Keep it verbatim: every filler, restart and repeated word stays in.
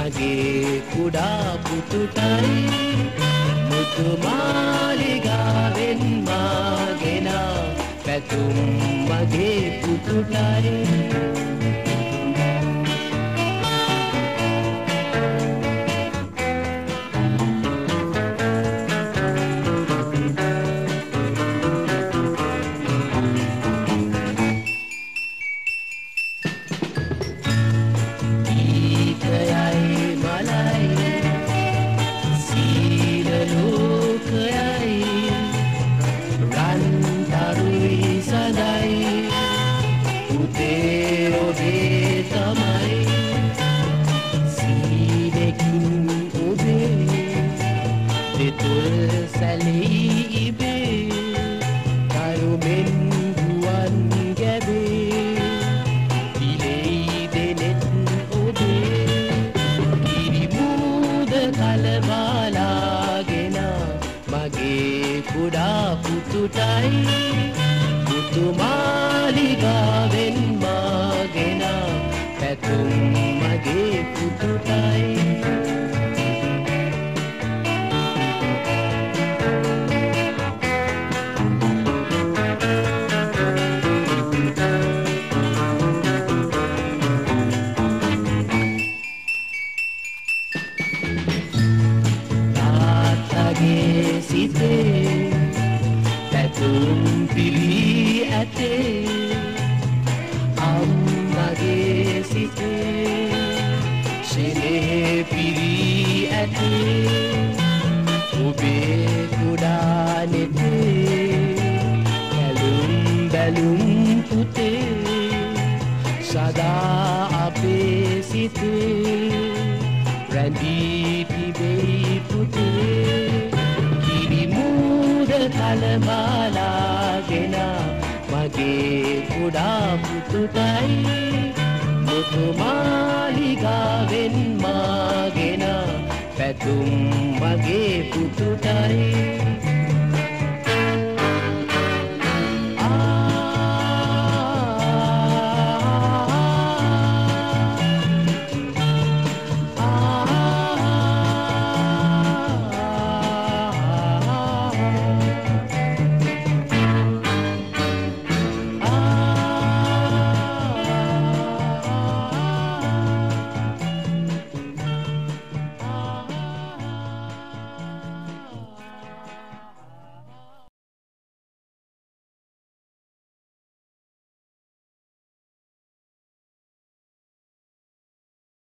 මගේ කුඩා පුතුටයි මුතු මාලිගාවෙන් මාගෙන පැතුම් මගේ පුතුටයි කුඩා පුතුටයි මුතු මාලිගාවෙන් මාගෙන පැතුම් මගේ පුතුටයි තාත්තගේ සිතේ පැතුම් පිරී ඇතේ අම්මගේ සිතේ ශෙනෙහ පිරී ඇතේ ඔබේ කුඩා නෙතේ කැලුම් බැලුම් පුතේ සදා අපේ සිතේ රැඳී තිබෙයි පුතේ කලබලාගෙන මගේ කුඩා පුතුටයි මුතු මාලිගාවෙන් මාගෙන පැතුම් මගේ පුතුටයි